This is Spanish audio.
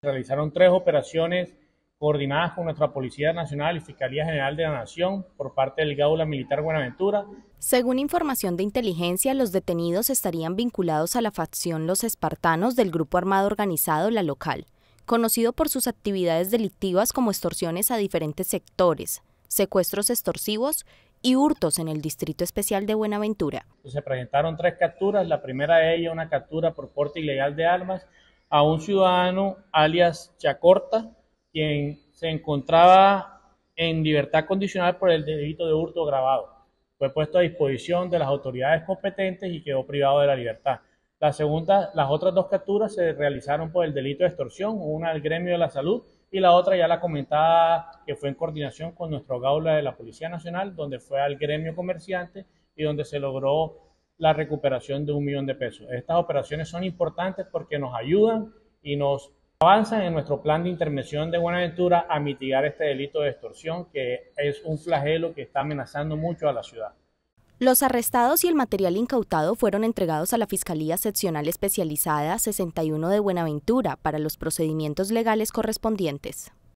realizaron 3 operaciones coordinadas con nuestra Policía Nacional y Fiscalía General de la Nación por parte del Gaula Militar Buenaventura. Según información de inteligencia, los detenidos estarían vinculados a la facción Los Espartanos del grupo armado organizado La Local, conocido por sus actividades delictivas como extorsiones a diferentes sectores, secuestros extorsivos y hurtos en el Distrito Especial de Buenaventura. Se presentaron 3 capturas, la primera de ellas una captura por porte ilegal de armas a un ciudadano alias Chacorta, quien se encontraba en libertad condicional por el delito de hurto agravado. Fue puesto a disposición de las autoridades competentes y quedó privado de la libertad. Las otras 2 capturas se realizaron por el delito de extorsión, una del Gremio de la Salud y la otra ya la comentada que fue en coordinación con nuestro Gaula de la Policía Nacional, donde fue al Gremio Comerciante y donde se logró la recuperación de $1.000.000. Estas operaciones son importantes porque nos ayudan y nos avanzan en nuestro plan de intervención de Buenaventura a mitigar este delito de extorsión, que es un flagelo que está amenazando mucho a la ciudad. Los arrestados y el material incautado fueron entregados a la Fiscalía Seccional Especializada 61 de Buenaventura para los procedimientos legales correspondientes.